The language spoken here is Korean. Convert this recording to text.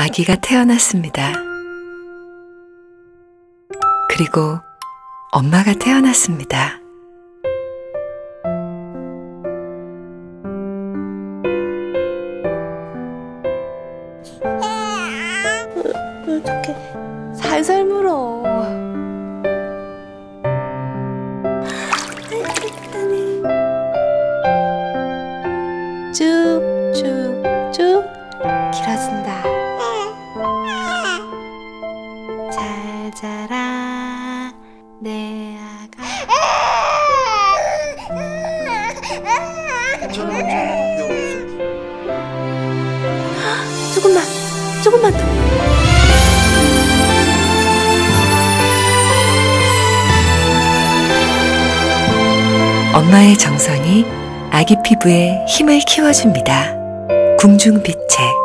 아기가 태어났습니다. 그리고 엄마가 태어났습니다. 어떡해. 살살 물어. 쭉쭉쭉 길어진다. 잘 자라 내 아가. 조금만 더. 엄마의 정성이 아기 피부에 힘을 키워줍니다. 궁중빛책